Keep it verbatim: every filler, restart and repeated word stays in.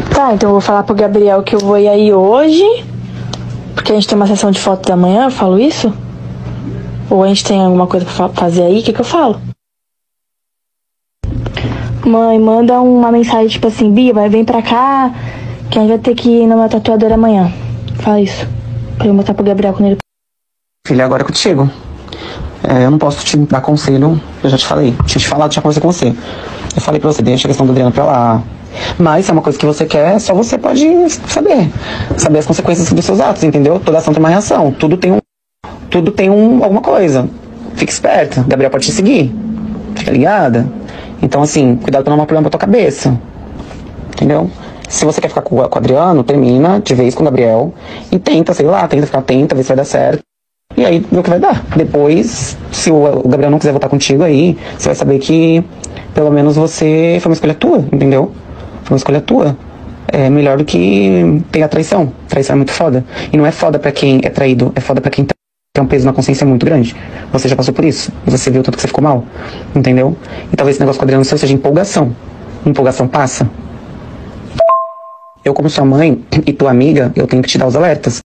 Tá, então eu vou falar pro Gabriel que eu vou ir aí hoje, porque a gente tem uma sessão de foto da manhã, eu falo isso? Ou a gente tem alguma coisa pra fazer aí, o que que eu falo? Mãe, manda uma mensagem tipo assim, Bia, vai, vem pra cá, que a gente vai ter que ir numa tatuadora amanhã. Fala isso, pra eu mostrar pro Gabriel quando ele... Filha, agora é contigo. É, eu não posso te dar conselho, eu já te falei, tinha te falado, tinha conversado com você. Eu falei pra você, deixa a questão da Adriana pra lá. Mas se é uma coisa que você quer, só você pode saber. Saber as consequências dos seus atos, entendeu? Toda ação tem uma reação. Tudo tem um. Tudo tem um, alguma coisa. Fica esperta. Gabriel pode te seguir. Fica ligada? Então, assim, cuidado pra não dar problema pra tua cabeça. Entendeu? Se você quer ficar com, com o Adriano, termina de vez com o Gabriel. E tenta, sei lá, tenta ficar atenta, ver se vai dar certo. E aí, vê o que vai dar. Depois, se o, o Gabriel não quiser voltar contigo aí, você vai saber que, pelo menos, você foi uma escolha tua, entendeu? Foi uma escolha tua. É melhor do que ter a traição. Traição é muito foda. E não é foda pra quem é traído, é foda pra quem tem um peso na consciência muito grande. Você já passou por isso. E você viu tanto que você ficou mal. Entendeu? E talvez esse negócio com o Adriano seu seja empolgação. Empolgação passa. Eu, como sua mãe e tua amiga, eu tenho que te dar os alertas.